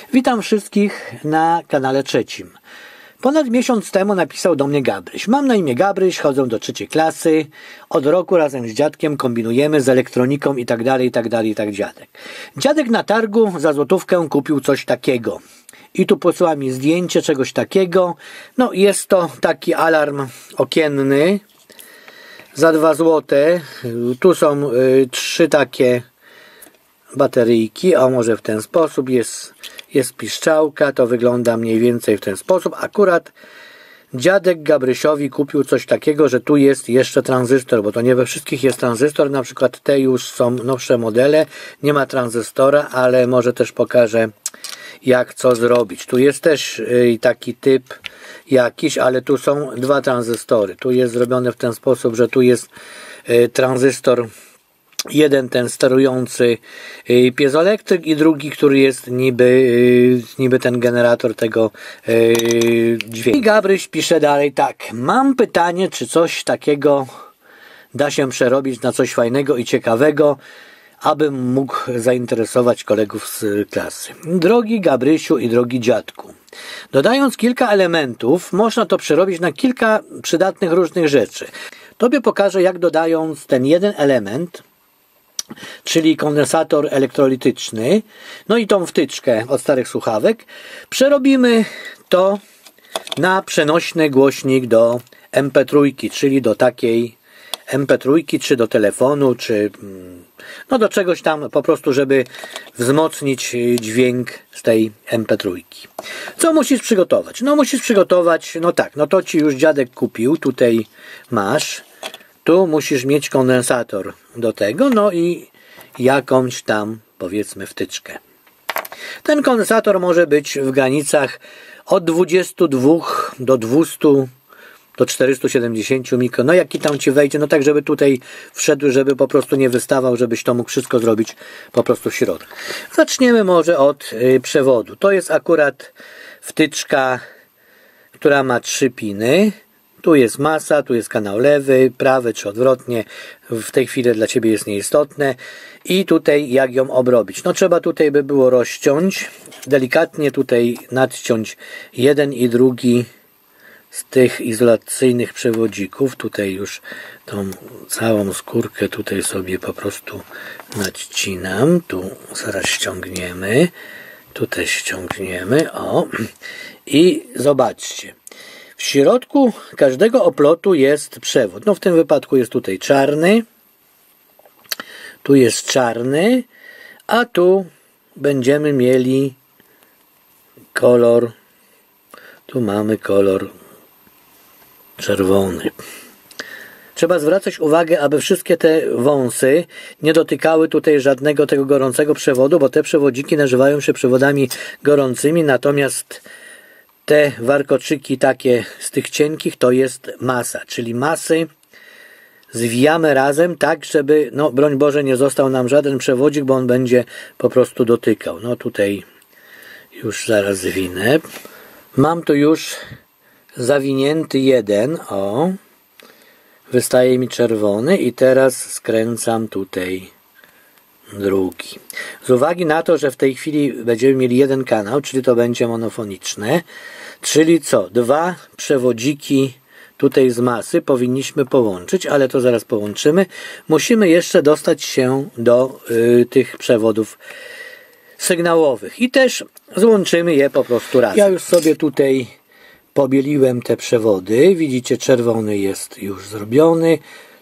Witam wszystkich na kanale trzecim. Ponad miesiąc temu napisał do mnie Gabryś. Mam na imię Gabryś, chodzę do 3. klasy. Od roku razem z dziadkiem kombinujemy z elektroniką i tak dalej, dziadek. Dziadek na targu za złotówkę kupił coś takiego. I tu posłał mi zdjęcie czegoś takiego. No jest to taki alarm okienny za 2 złote. Tu są 3 takie bateryjki, a może w ten sposób jest piszczałka, to wygląda mniej więcej w ten sposób. Akurat dziadek Gabrysiowi kupił coś takiego, że tu jest jeszcze tranzystor, bo to nie we wszystkich jest tranzystor, na przykład te już są nowsze modele, nie ma tranzystora, ale może też pokażę jak co zrobić. Tu jest też taki typ jakiś, ale tu są 2 tranzystory. Tu jest zrobione w ten sposób, że tu jest tranzystor jeden, ten sterujący piezoelektryk, i drugi, który jest niby ten generator tego dźwięku. I Gabryś pisze dalej tak. Mam pytanie, czy coś takiego da się przerobić na coś fajnego i ciekawego, abym mógł zainteresować kolegów z klasy. Drogi Gabrysiu i drogi dziadku, dodając kilka elementów, można to przerobić na kilka przydatnych różnych rzeczy. Tobie pokażę, jak dodając ten jeden element, czyli kondensator elektrolityczny, no i tą wtyczkę od starych słuchawek, przerobimy to na przenośny głośnik do MP3, czyli do takiej MP3, czy do telefonu, czy no do czegoś tam po prostu, żeby wzmocnić dźwięk z tej MP3. Co musisz przygotować? No musisz przygotować, no to ci już dziadek kupił, tutaj masz. Tu musisz mieć kondensator do tego, no i jakąś tam, powiedzmy, wtyczkę. Ten kondensator może być w granicach od 22 do 200 do 470 mikro. No jaki tam ci wejdzie, no tak żeby tutaj wszedł, żeby po prostu nie wystawał, żebyś to mógł wszystko zrobić po prostu w środku. Zaczniemy może od przewodu. To jest akurat wtyczka, która ma 3 piny. Tu jest masa, tu jest kanał lewy, prawy czy odwrotnie. W tej chwili dla Ciebie jest nieistotne. I tutaj jak ją obrobić? No trzeba tutaj by było rozciąć, delikatnie tutaj nadciąć jeden i drugi z tych izolacyjnych przewodzików. Tutaj już tą całą skórkę tutaj sobie po prostu nadcinam. Tu zaraz ściągniemy. Tutaj ściągniemy. O. I zobaczcie. W środku każdego oplotu jest przewód. No w tym wypadku jest tutaj czarny. Tu jest czarny. A tu będziemy mieli kolor. Tu mamy kolor czerwony. Trzeba zwracać uwagę, aby wszystkie te wąsy nie dotykały tutaj żadnego tego gorącego przewodu, bo te przewodziki nazywają się przewodami gorącymi, natomiast te warkoczyki takie z tych cienkich to jest masa, czyli masy zwijamy razem tak, żeby, no broń Boże, nie został nam żaden przewodzik, bo on będzie po prostu dotykał. No tutaj już zaraz zwinę. Mam tu już zawinięty jeden, o, wystaje mi czerwony i teraz skręcam tutaj drugi. Z uwagi na to, że w tej chwili będziemy mieli jeden kanał, czyli to będzie monofoniczne, czyli co? 2 przewodziki tutaj z masy powinniśmy połączyć, ale to zaraz połączymy. Musimy jeszcze dostać się do tych przewodów sygnałowych i też złączymy je po prostu razem. Ja już sobie tutaj pobieliłem te przewody. Widzicie, czerwony jest już zrobiony.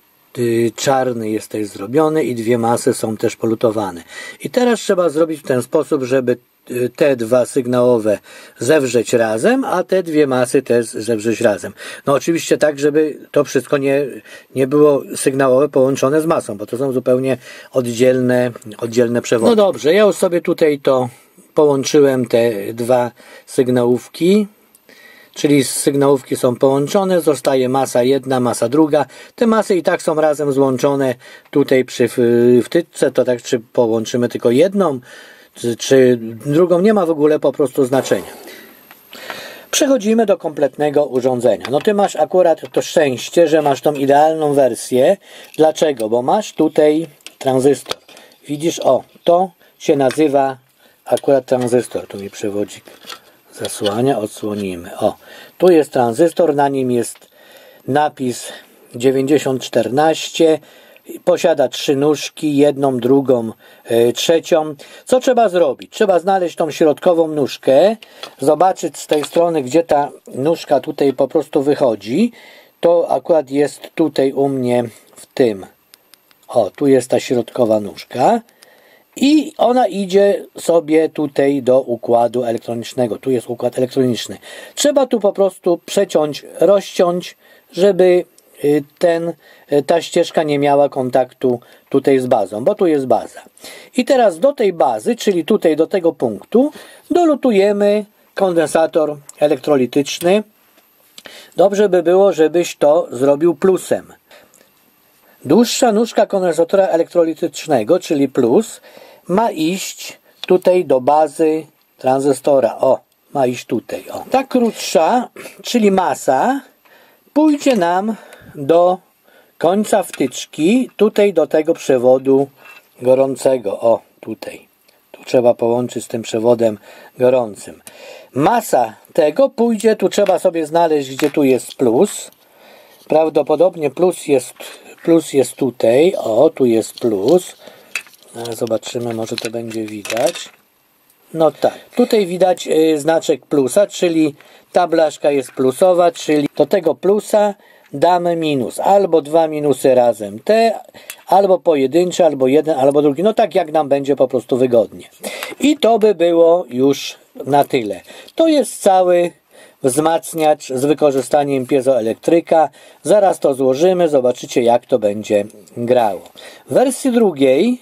Czarny jest też zrobiony i 2 masy są też polutowane. I teraz trzeba zrobić w ten sposób, żeby te 2 sygnałowe zewrzeć razem, a te 2 masy też zewrzeć razem. No oczywiście tak, żeby to wszystko nie było sygnałowe połączone z masą, bo to są zupełnie oddzielne przewody. No dobrze, ja już sobie tutaj to połączyłem, te 2 sygnałówki. Czyli sygnałówki są połączone, zostaje masa jedna, masa druga. Te masy i tak są razem złączone tutaj przy wtyczce, to tak czy połączymy tylko jedną, czy drugą, nie ma w ogóle po prostu znaczenia. Przechodzimy do kompletnego urządzenia. No ty masz akurat to szczęście, że masz tą idealną wersję. Dlaczego? Bo masz tutaj tranzystor. Widzisz, o, to się nazywa akurat tranzystor, tu mi przewodzik zasłania, odsłonimy. O, tu jest tranzystor, na nim jest napis 9014, posiada 3 nóżki, jedną, drugą, trzecią. Co trzeba zrobić? Trzeba znaleźć tą środkową nóżkę, zobaczyć z tej strony, gdzie ta nóżka tutaj po prostu wychodzi. To akurat jest tutaj u mnie w tym. O, tu jest ta środkowa nóżka. I ona idzie sobie tutaj do układu elektronicznego. Tu jest układ elektroniczny. Trzeba tu po prostu przeciąć, rozciąć, żeby ta ścieżka nie miała kontaktu tutaj z bazą, bo tu jest baza. I teraz do tej bazy, czyli tutaj do tego punktu, dolutujemy kondensator elektrolityczny. Dobrze by było, żebyś to zrobił plusem. Dłuższa nóżka kondensatora elektrolitycznego, czyli plus, ma iść tutaj do bazy tranzystora. O, ma iść tutaj. O. Ta krótsza, czyli masa, pójdzie nam do końca wtyczki, tutaj do tego przewodu gorącego. O, tutaj. Tu trzeba połączyć z tym przewodem gorącym. Masa tego pójdzie, tu trzeba sobie znaleźć, gdzie tu jest plus. Prawdopodobnie plus jest tutaj. O, tu jest plus. Zobaczymy, może to będzie widać. No tak, tutaj widać znaczek plusa, czyli ta blaszka jest plusowa, czyli do tego plusa damy minus. Albo 2 minusy razem te, albo pojedyncze, albo jeden, albo drugi. No tak jak nam będzie po prostu wygodnie. I to by było już na tyle. To jest cały wzmacniacz z wykorzystaniem piezoelektryka. Zaraz to złożymy, zobaczycie jak to będzie grało. W wersji drugiej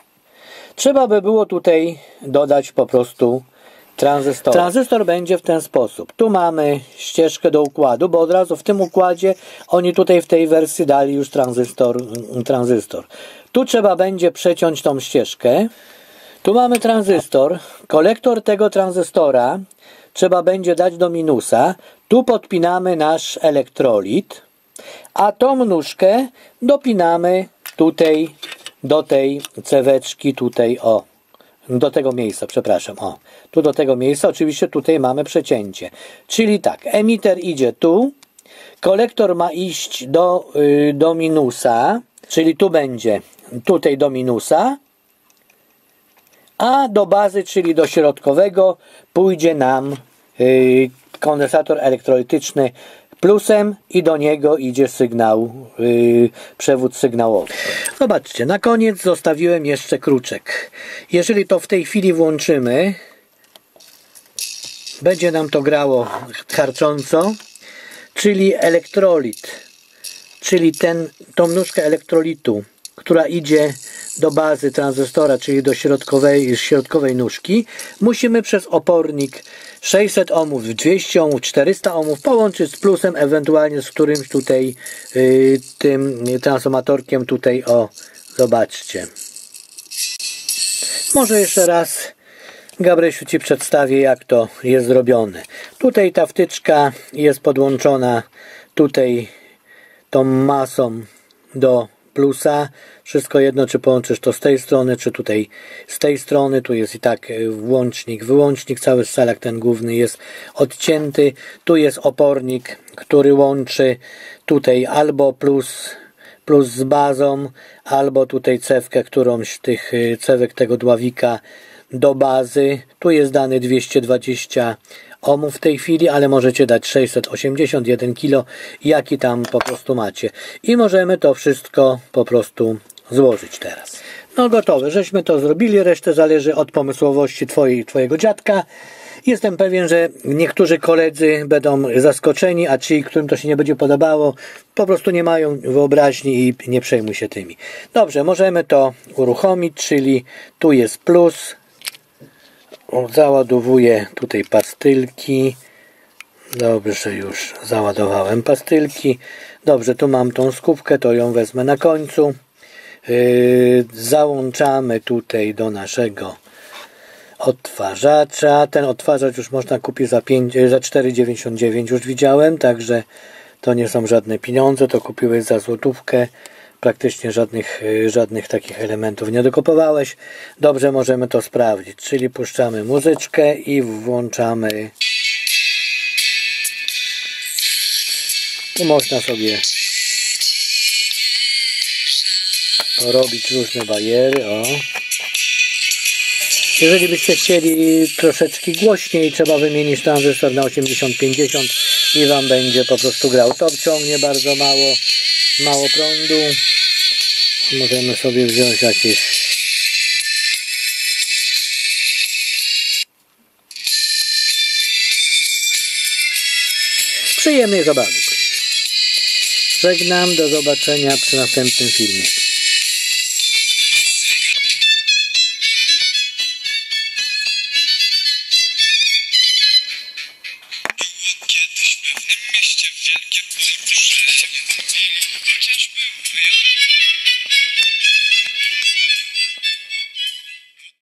trzeba by było tutaj dodać po prostu tranzystor. Tranzystor będzie w ten sposób. Tu mamy ścieżkę do układu, bo od razu w tym układzie oni tutaj w tej wersji dali już tranzystor. Tu trzeba będzie przeciąć tą ścieżkę. Tu mamy tranzystor. Kolektor tego tranzystora trzeba będzie dać do minusa. Tu podpinamy nasz elektrolit, a tą nóżkę dopinamy tutaj do tej ceweczki, tutaj o, do tego miejsca, przepraszam, o, tu do tego miejsca, oczywiście tutaj mamy przecięcie, czyli tak, emiter idzie tu, kolektor ma iść do minusa, czyli tu będzie, tutaj do minusa, a do bazy, czyli do środkowego pójdzie nam kondensator elektrolityczny plusem i do niego idzie sygnał, przewód sygnałowy. Zobaczcie, na koniec zostawiłem jeszcze kruczek. Jeżeli to w tej chwili włączymy, będzie nam to grało harcząco, czyli elektrolit, czyli tą nóżkę elektrolitu, która idzie do bazy tranzystora, czyli do środkowej nóżki, musimy przez opornik 600 ohmów, 200 ohmów, 400 ohmów połączyć z plusem, ewentualnie z którymś tutaj tym transformatorkiem tutaj, o, zobaczcie. Może jeszcze raz, Gabrysiu, Ci przedstawię, jak to jest zrobione. Tutaj ta wtyczka jest podłączona tutaj tą masą do plusa. Wszystko jedno, czy połączysz to z tej strony, czy tutaj z tej strony. Tu jest i tak włącznik, wyłącznik. Cały scalak ten główny jest odcięty. Tu jest opornik, który łączy tutaj albo plus z bazą, albo tutaj cewkę, którąś z tych cewek tego dławika do bazy. Tu jest dany 220 ohmów w tej chwili, ale możecie dać 681 kg, jaki tam po prostu macie. I możemy to wszystko po prostu złożyć teraz. No gotowe, żeśmy to zrobili, resztę zależy od pomysłowości twojego dziadka. Jestem pewien, że niektórzy koledzy będą zaskoczeni, a ci, którym to się nie będzie podobało, po prostu nie mają wyobraźni i nie przejmuj się tymi. Dobrze, możemy to uruchomić, czyli tu jest plus. Załadowuję tutaj pastylki. Dobrze, już załadowałem pastylki. Dobrze, tu mam tą skupkę, to ją wezmę na końcu. Załączamy tutaj do naszego odtwarzacza. Ten odtwarzacz już można kupić za 4,99, już widziałem, także to nie są żadne pieniądze, to kupiłeś za złotówkę praktycznie żadnych takich elementów nie dokopowałeś. Dobrze, możemy to sprawdzić, czyli puszczamy muzyczkę i włączamy. Tu można sobie robić różne bariery. O. Jeżeli byście chcieli troszeczkę głośniej, trzeba wymienić tranzystor na 80-50 i Wam będzie po prostu grał. To ciągnie bardzo mało prądu. Możemy sobie wziąć jakieś przyjemnej zabawy. Żegnam, do zobaczenia przy następnym filmie. Kiedyś w pewnym mieście wielkie pole